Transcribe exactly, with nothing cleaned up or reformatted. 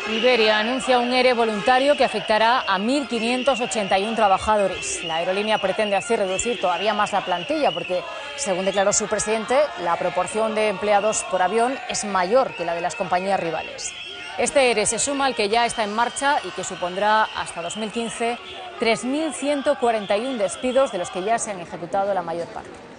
Iberia anuncia un ERE voluntario que afectará a mil quinientos ochenta y uno trabajadores. La aerolínea pretende así reducir todavía más la plantilla porque, según declaró su presidente, la proporción de empleados por avión es mayor que la de las compañías rivales. Este ERE se suma al que ya está en marcha y que supondrá hasta dos mil quince tres mil ciento cuarenta y uno despidos, de los que ya se han ejecutado la mayor parte.